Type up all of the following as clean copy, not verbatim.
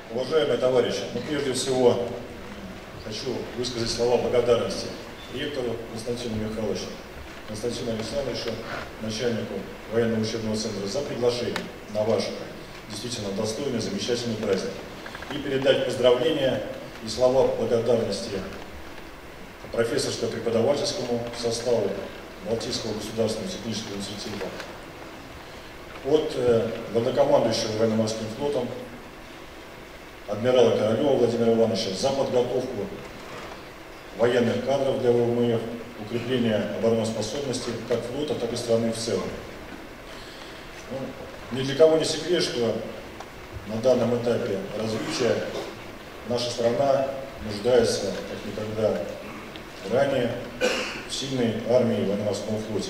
Уважаемые товарищи, прежде всего хочу высказать слова благодарности ректору Константину Михайловичу, Константину Александровичу, начальнику военного учебного центра, за приглашение на ваш действительно достойный, замечательный праздник. И передать поздравления и слова благодарности профессорско-преподавательскому составу Балтийского государственного технического института, от главнокомандующего военно-морским флотом адмирала Королева Владимира Ивановича за подготовку военных кадров для ВМФ, укрепление обороноспособности как флота, так и страны в целом. Ни для кого не секрет, что на данном этапе развития наша страна нуждается, как никогда ранее, в сильной армии и военно-морском флоте.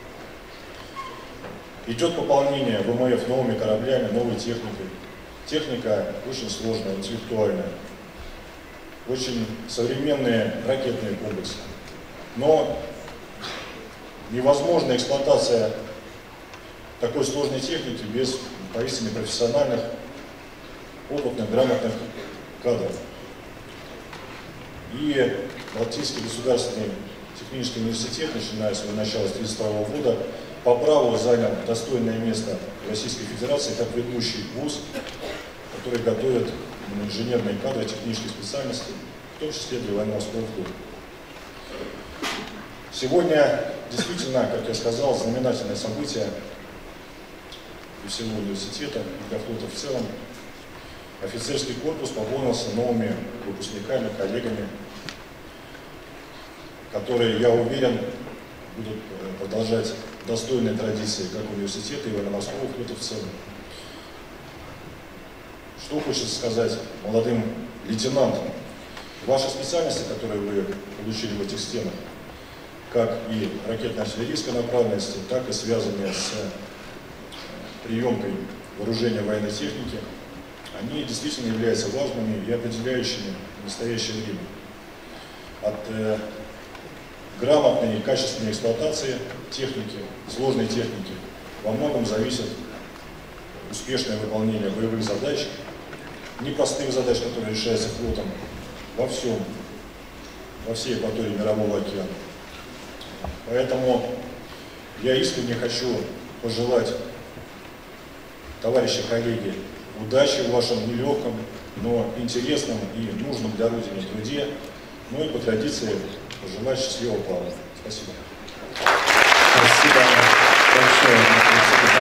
Идет пополнение ВМФ новыми кораблями, новой техникой. Техника очень сложная, интеллектуальная, очень современные ракетные комплексы. Но невозможна эксплуатация такой сложной техники без поистине профессиональных, опытных, грамотных кадров. И Балтийский государственный технический университет, начиная с его начала с 1932 года, по праву занял достойное место в Российской Федерации как ведущий вуз, который готовит инженерные кадры технических специальностей, в том числе для военно-морского флота. Сегодня действительно, как я сказал, знаменательное событие для всего университета и для флота в целом. Офицерский корпус пополнился новыми выпускниками, коллегами, которые, я уверен, будут продолжать достойные традиции как университета и военно-морского флота в целом. Что хочется сказать молодым лейтенантам? Ваши специальности, которые вы получили в этих стенах, как и ракетно-артиллерийской направленности, так и связанные с приемкой вооружения военной техники, они действительно являются важными и определяющими в настоящее время. От грамотной и качественной эксплуатации техники, сложной техники, во многом зависит успешное выполнение боевых задач, непростых задач, которые решаются флотом во всей акватории Мирового океана. Поэтому я искренне хочу пожелать, товарищи коллеги, удачи в вашем нелегком, но интересном и нужном для Родины труде, ну и по традиции пожелать счастливого плавания. Спасибо. Спасибо.